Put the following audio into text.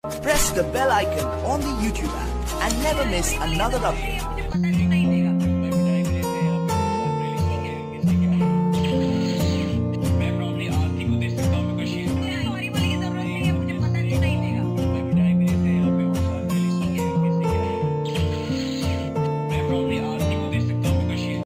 Press the bell icon on the YouTube app and never miss another update.